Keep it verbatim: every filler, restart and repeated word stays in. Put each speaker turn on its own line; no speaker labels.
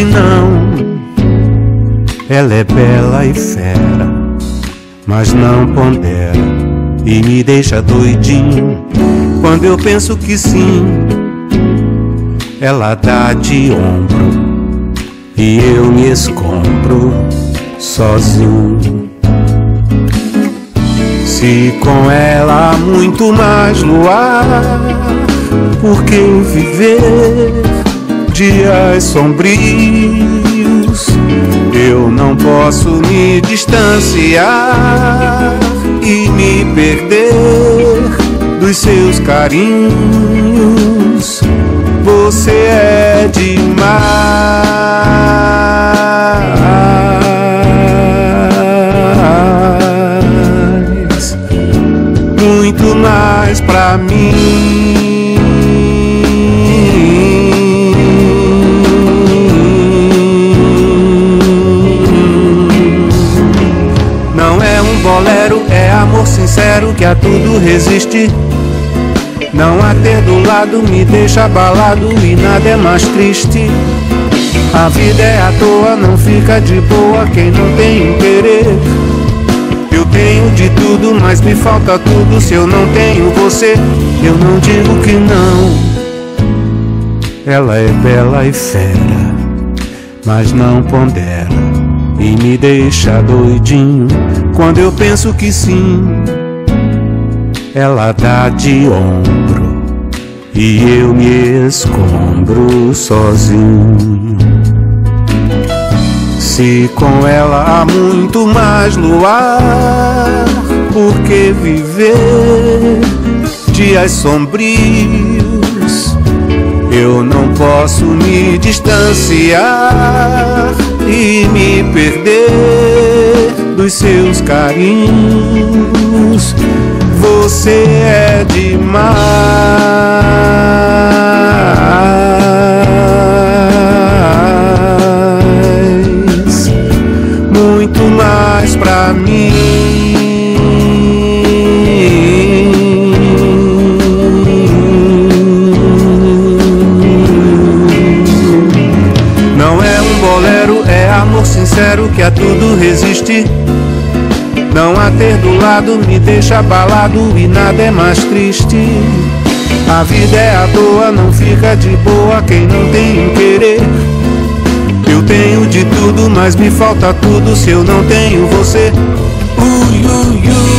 que não. Ela é bela e fera, mas não pondera e me deixa doidinho. Quando eu penso que sim, ela dá de ombro e eu me escombro sozinho. Se com ela há muito mais luar, por que viver dias sombrios? Eu não posso me distanciar e me perder dos seus carinhos. Você é demais, muito mais pra mim. Bolero é amor sincero que a tudo resiste. Não a ter do lado me deixa abalado e nada é mais triste. A vida é à toa, não fica de boa quem não tem um querer. Eu tenho de tudo, mas me falta tudo se eu não tenho você. Eu não digo que não. Ela é bela e fera, mas não pondera e me deixa doidinho. Quando eu penso que sim, ela dá de ombro e eu me escombro sozinho. Se com ela há muito mais luar, por que viver dias sombrios? Eu não posso me distanciar e me perder dos seus carinhos. Você é demais, muito mais pra mim. Não é um bolero, é amor sincero que a tudo resiste. Não a ter do lado me deixa abalado e nada é mais triste. A vida é à toa, não fica de boa quem não tem um querer. Eu tenho de tudo, mas me falta tudo se eu não tenho você. Uh, uh, uh.